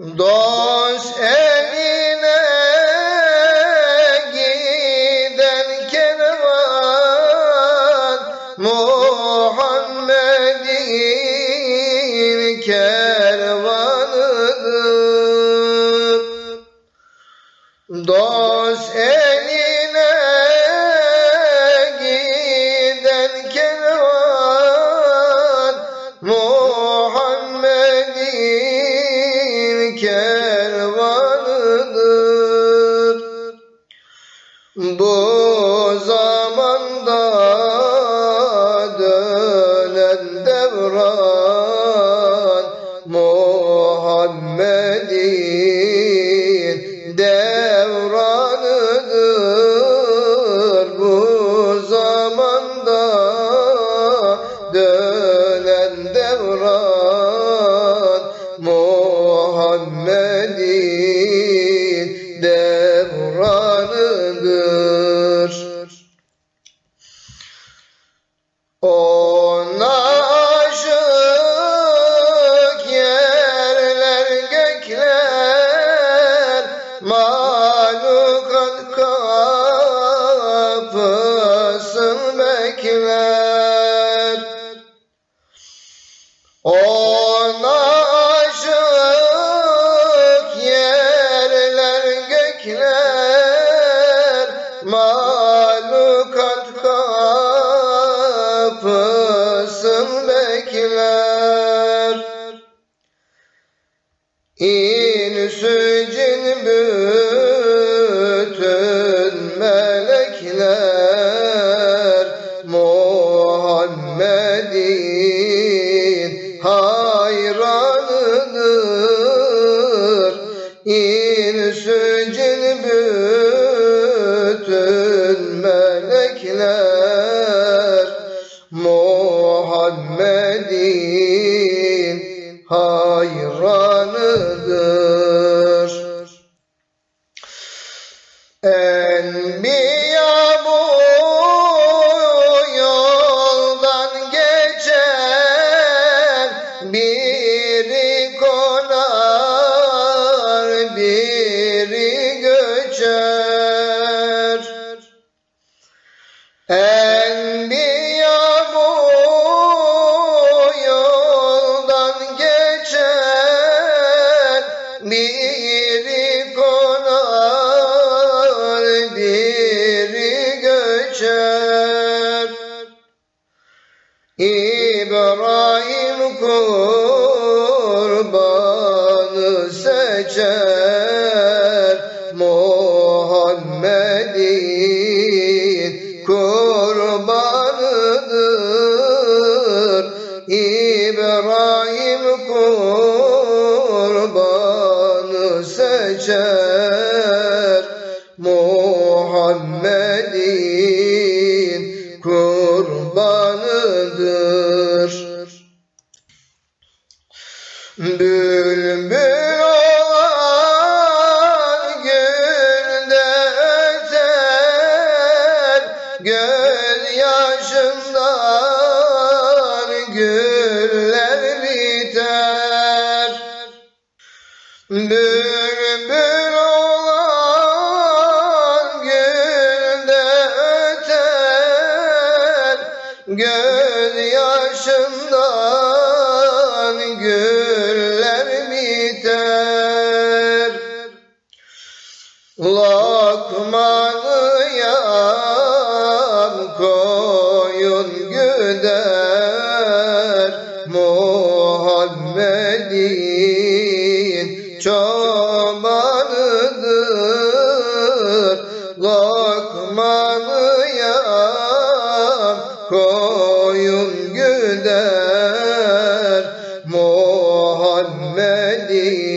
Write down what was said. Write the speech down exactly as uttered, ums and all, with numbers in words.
Dost eline giden kervan Muhammed'in kervanıdır. Dost eline giden kervan Muhammed'in kervanıdır. Bu zamanda dönen devran Muhammed'in devranıdır. Bu zamanda dönen devran Muhammed'in devranıdır. Ona aşık yerler gökler, mahlukat kapısını bekler. Ona aşık yerler gökler, mahlukat kapısını bekler. İnsü cin bütün melekler Muhammed'in hayranıdır. İnsü cin bütün melekler Muhammed'in hayranıdır. Enbiya bu yoldan geçer, biri konar, biri göçer. Enbiya bu yoldan geçer, biri konar, biri göçer. İbrahim kurbanı seçer, Muhammed'in kurbanıdır. İbrahim kurbanı seçer, Muhammed'in kurbanıdır. Bülbül olan gülde öter, gözyaşından güller biter. Bülbül olan gülde öter, gözyaşından güller biter. Lokmanı yam koyun güder, Muhammed'in çobanıdır. Lokmanı yam koyun güder, Muhammed'in